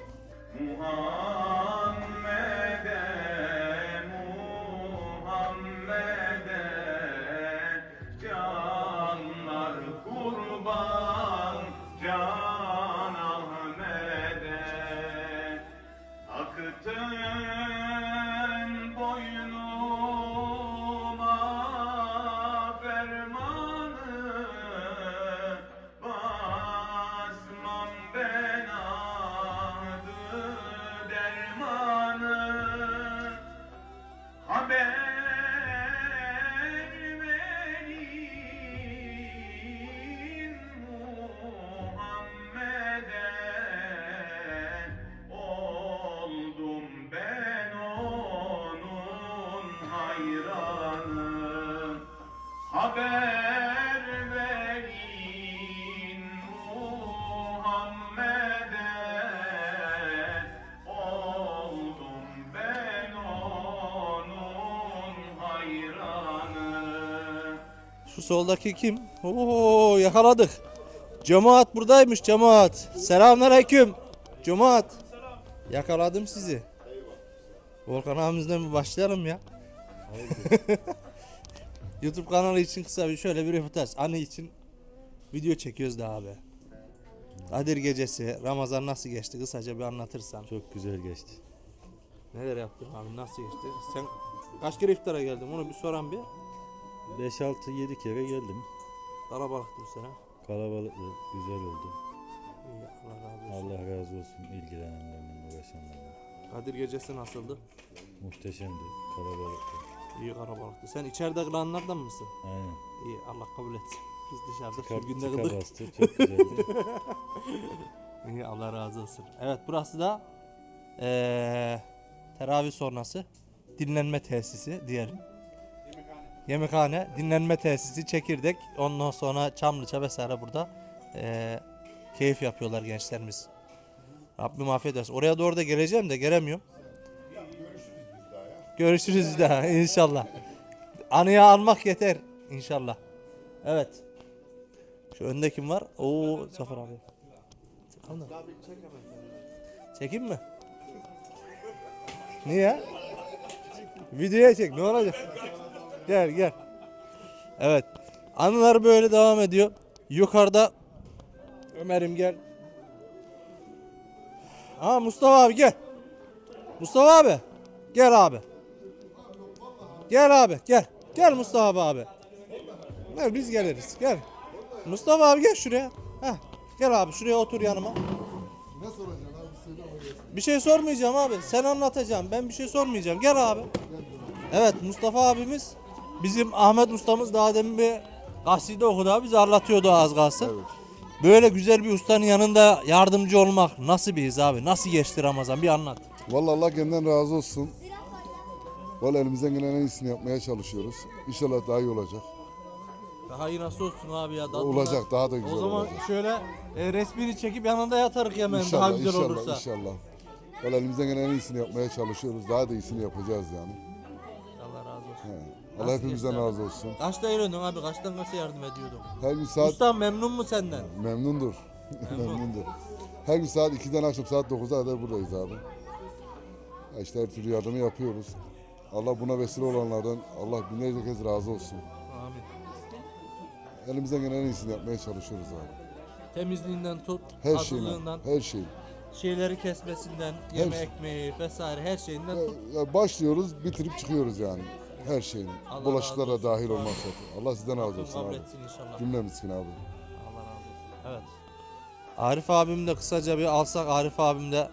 Canlar kurban, Can Ahmet'e aktın boynuma fermanı, basmam ben ahdı dermanı. Haber Haber verin Muhammed'e, oldum ben onun hayranı. Şu soldaki kim? Oo yakaladık. Cemaat buradaymış cemaat. Selamünaleyküm. Cemaat. Yakaladım sizi. Volkan abimizden bir başlayalım ya. YouTube kanalı için kısa bir şöyle bir röportaj. Anı için video çekiyoruz da abi. Kadir gecesi, Ramazan nasıl geçti? Kısaca bir anlatırsan. Çok güzel geçti. Neler yaptın abi? Nasıl geçti? Sen kaç kere iftara geldin? Onu bir soran bir. beş altı yedi kere geldim. Kalabalıktı bu sene. Kalabalıktı, güzel oldu. İyi, Allah razı olsun. Allah razı olsun ilgilenenlerden, uğraşanlardan. Kadir gecesi nasıldı? Muhteşemdi, kalabalıktı. İyi kalabalıktı. Sen içeride kılanlardan mısın? Aynen. İyi, Allah kabul etsin. Biz dışarıda Tıka- sürgünde tıka kıldık. bastı, çok güzeldi. İyi, Allah razı olsun. Evet, burası da eee teravih sonrası dinlenme tesisi diyelim. Yemekhane, dinlenme tesisi, çekirdek. Ondan sonra Çamlıça vesaire burada eee, keyif yapıyorlar gençlerimiz. Rabbim afiyet olsun. Oraya doğru da geleceğim de gelemiyorum. Görüşürüz daha inşallah. Anıya almak yeter inşallah. Evet. Şu önde kim var? Oo Zafer abi. Al da. Çekeyim mi? Niye? Videoya çek, ne olacak? Gel gel. Evet. Anılar böyle devam ediyor. Yukarıda Ömer'im gel. Aa Mustafa abi gel. Mustafa abi. Gel abi. Gel abi gel. Gel Mustafa abi. Gel biz geliriz. Gel. Mustafa abi gel şuraya. Heh. Gel abi şuraya otur yanıma. Ne soracaksın abi? Söyle ama gelsin. Bir şey sormayacağım abi. Sen anlatacaksın. Ben bir şey sormayacağım. Gel abi. Evet Mustafa abimiz bizim Ahmet ustamız daha demin bir kaside okudu abi. Bizi anlatıyordu az kalsın. Böyle güzel bir ustanın yanında yardımcı olmak nasıl bir his abi? Nasıl geçti Ramazan? Bir anlat. Vallahi Allah kendinden razı olsun. Vallahi elimizden gelen en iyisini yapmaya çalışıyoruz. İnşallah daha iyi olacak. Daha iyi nasıl olsun abi ya? Daha Olacak, daha da güzel O zaman olacak. şöyle e, resmini çekip yanında yatarık yemeğin daha güzel inşallah, olursa. İnşallah. Vallahi elimizden gelen en iyisini yapmaya çalışıyoruz. Daha da iyisini yapacağız yani. Allah razı olsun. He. Allah Nasıl hepimizden geçti abi? razı olsun. Kaçta eğlendin abi? Kaçtan kaça yardım ediyordun? Her gün saat... Ustam memnun mu senden? Memnundur. Memnun. Memnundur. Her gün saat ikiden akşam saat dokuza kadar buradayız abi. Ya işte her türlü yardımı yapıyoruz. Allah buna vesile olanlardan Allah binlerce kez razı olsun. Amin. Elimizden gelen en iyisini yapmaya çalışıyoruz abi. Temizliğinden tut, Her hazırlığından, şeyden, her şey. şeyleri kesmesinden, Her yeme şey. ekmeği vesaire her şeyinden Ya, tut. ya başlıyoruz, bitirip çıkıyoruz yani. Her şeyin. Allah Bulaşıklara razı olsun. dahil olmak üzere. Allah sizden razı Rabbim olsun kabul abi. etsin inşallah. Cümlemizkin abi. Allah razı olsun. Evet. Arif abim de kısaca bir alsak, Arif abim de.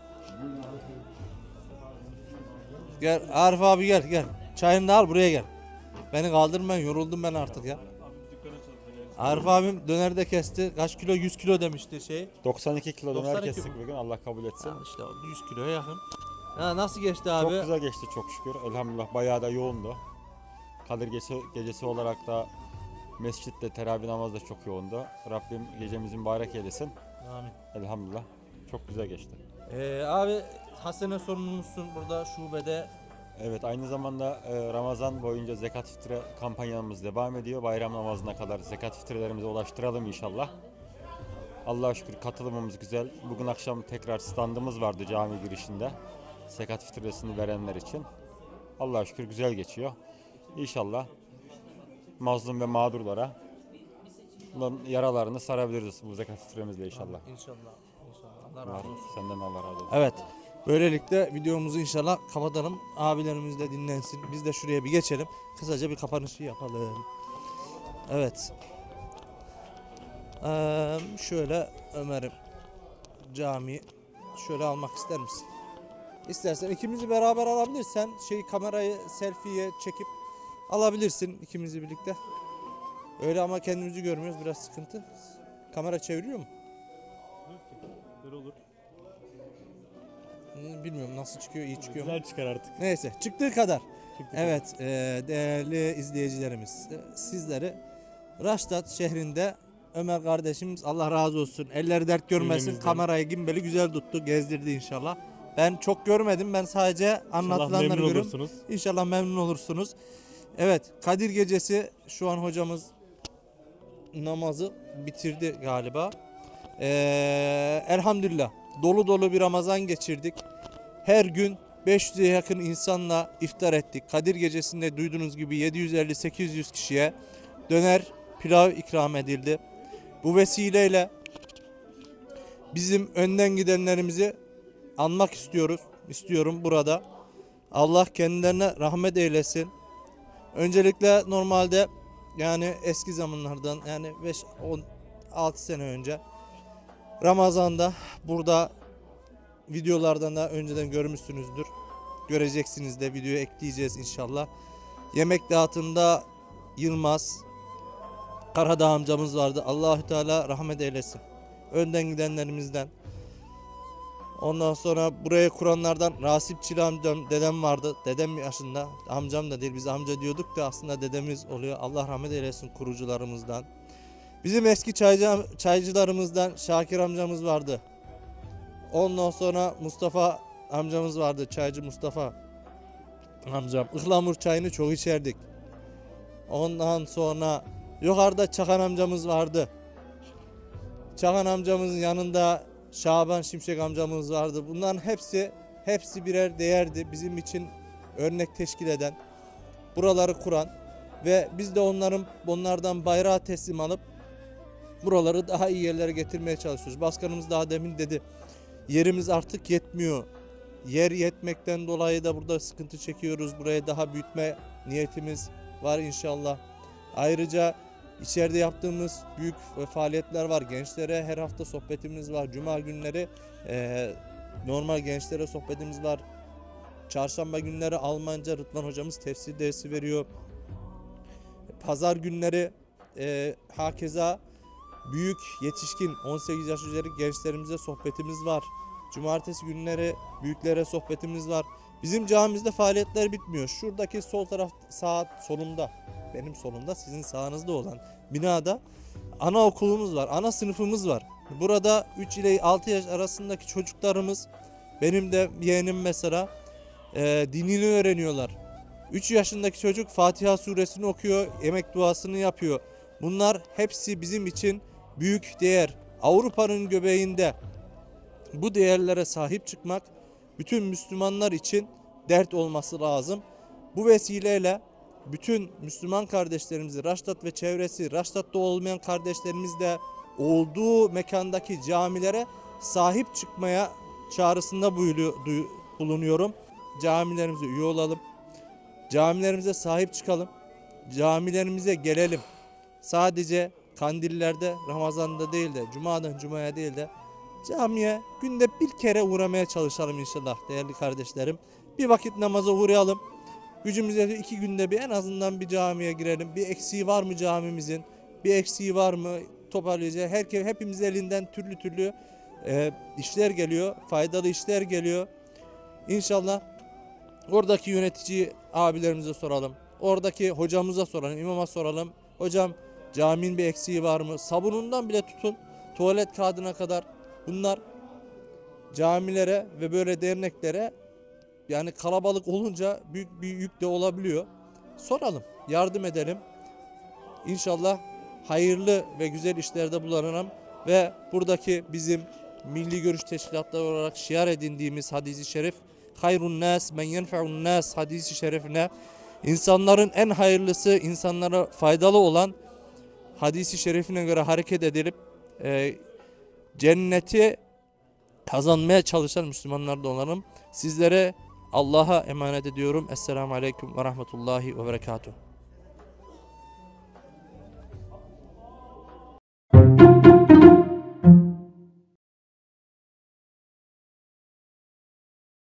Gel Arif abi, gel gel. Çayını da al, buraya gel. Beni kaldırmayın, yoruldum ben artık ya. Arif abim döner de kesti. Kaç kilo? yüz kilo demişti şey. doksan iki kilo döner doksan iki kestik bugün, Allah kabul etsin. Ha, işte yüz kiloya yakın. Ya nasıl geçti abi? Çok güzel geçti çok şükür. Elhamdülillah bayağı da yoğundu. Kadir gecesi, gecesi olarak da mescitte teravih namazı da çok yoğundu. Rabbim gecemizi mübarek eylesin. Amin. Elhamdülillah. Çok güzel geçti. Ee, abi Hasene sorumlusun burada şubede. Evet, aynı zamanda e, Ramazan boyunca zekat fitre kampanyamız devam ediyor. Bayram namazına kadar zekat fitrelerimize ulaştıralım inşallah. Allah'a şükür katılımımız güzel. Bugün akşam tekrar standımız vardı cami girişinde. Zekat fitresini verenler için. Allah'a şükür güzel geçiyor. İnşallah mazlum ve mağdurlara bunların yaralarını sarabiliriz bu zekat fitremizle inşallah. İnşallah. İnşallah. Allah razı olsun. Senden Allah razı olsun. Evet. Böylelikle videomuzu inşallah kapatalım. Abilerimiz de dinlensin. Biz de şuraya bir geçelim. Kısaca bir kapanışı yapalım. Evet. Ee, şöyle Ömer'im, cami şöyle almak ister misin? İstersen ikimizi beraber alabilirsen şey kamerayı selfie'ye çekip alabilirsin ikimizi birlikte. Öyle ama kendimizi görmüyoruz, biraz sıkıntı. Kamera çeviriyor mu? Böyle olur. Bilmiyorum nasıl çıkıyor, iyi çıkıyor mu? Güzel çıkar artık. Neyse, çıktığı kadar. Çıktığı Evet, e, değerli izleyicilerimiz, e, sizleri Raştat şehrinde Ömer kardeşimiz, Allah razı olsun, elleri dert görmesin, Elimizden. kamerayı gimbali güzel tuttu, gezdirdi inşallah. Ben çok görmedim, ben sadece anlatılanları memnun görüyorum. olursunuz. İnşallah memnun olursunuz. Evet, Kadir Gecesi şu an hocamız namazı bitirdi galiba. Ee, elhamdülillah dolu dolu bir Ramazan geçirdik. Her gün beş yüze yakın insanla iftar ettik. Kadir Gecesi'nde duyduğunuz gibi yedi yüz elli sekiz yüz kişiye döner pilav ikram edildi. Bu vesileyle bizim önden gidenlerimizi anmak istiyoruz. İstiyorum burada. Allah kendilerine rahmet eylesin. Öncelikle normalde yani eski zamanlardan yani beş on altı sene önce Ramazan'da burada videolardan da önceden görmüşsünüzdür. Göreceksiniz de, videoya ekleyeceğiz inşallah. Yemek dağıtımında Yılmaz Karadağ amcamız vardı. Allahü Teala rahmet eylesin. Önden gidenlerimizden. Ondan sonra buraya kuranlardan Rasip Çili amcam, dedem vardı. Dedem yaşında. Amcam da değil, biz amca diyorduk da aslında dedemiz oluyor. Allah rahmet eylesin kurucularımızdan. Bizim eski çaycı, çaycılarımızdan Şakir amcamız vardı. Ondan sonra Mustafa amcamız vardı. Çaycı Mustafa amcam. Ihlamur çayını çok içerdik. Ondan sonra yukarıda Çakan amcamız vardı. Çakan amcamızın yanında Şaban Şimşek amcamız vardı. Bunların hepsi hepsi birer değerdi. Bizim için örnek teşkil eden, buraları kuran ve biz de onların onlardan bayrağı teslim alıp buraları daha iyi yerlere getirmeye çalışıyoruz. Başkanımız daha demin dedi. Yerimiz artık yetmiyor. Yer yetmekten dolayı da burada sıkıntı çekiyoruz. Buraya daha büyütme niyetimiz var inşallah. Ayrıca içeride yaptığımız büyük faaliyetler var. Gençlere her hafta sohbetimiz var. Cuma günleri e, normal gençlere sohbetimiz var. Çarşamba günleri Almanca Rıdvan hocamız tefsir dersi veriyor. Pazar günleri e, hakeza büyük yetişkin on sekiz yaş üzeri gençlerimize sohbetimiz var. Cumartesi günleri büyüklere sohbetimiz var. Bizim camimizde faaliyetler bitmiyor. Şuradaki sol taraf saat solumda, benim solumda, sizin sağınızda olan binada anaokulumuz var. Ana sınıfımız var. Burada üç ile altı yaş arasındaki çocuklarımız, benim de yeğenim mesela, e, dinini öğreniyorlar. üç yaşındaki çocuk Fatiha suresini okuyor, yemek duasını yapıyor. Bunlar hepsi bizim için büyük değer. Avrupa'nın göbeğinde bu değerlere sahip çıkmak bütün Müslümanlar için dert olması lazım. Bu vesileyle bütün Müslüman kardeşlerimizi, Raştat ve çevresi, Raştat'ta olmayan kardeşlerimiz de olduğu mekandaki camilere sahip çıkmaya çağrısında bulunuyorum. Camilerimize üye olalım. Camilerimize sahip çıkalım. Camilerimize gelelim. Sadece kandillerde, Ramazan'da değil de, Cuma'dan Cuma'ya değil de Camiye günde bir kere uğramaya çalışalım inşallah değerli kardeşlerim. Bir vakit namaza uğrayalım. Gücümüz yetiyor iki günde bir en azından bir camiye girelim. Bir eksiği var mı camimizin? Bir eksiği var mı? Toparlayacağız. Herkes, hepimiz elinden türlü türlü e, işler geliyor. Faydalı işler geliyor. İnşallah oradaki yönetici abilerimize soralım. Oradaki hocamıza soralım, imama soralım. Hocam caminin bir eksiği var mı? Sabunundan bile tutun tuvalet kağıdına kadar bunlar camilere ve böyle derneklere yani kalabalık olunca büyük bir yük de olabiliyor. Soralım, yardım edelim. İnşallah hayırlı ve güzel işlerde bulunalım ve buradaki bizim milli görüş teşkilatları olarak şiar edindiğimiz hadis-i şerif hayrun nas men yenfe'un nas hadis-i şerifine insanların en hayırlısı, insanlara faydalı olan hadis-i şerifine göre hareket edilip e, cenneti kazanmaya çalışan Müslümanlar da olalım. Sizlere Allah'a emanet ediyorum. Esselamu Aleyküm ve Rahmetullahi ve Berekatuhu.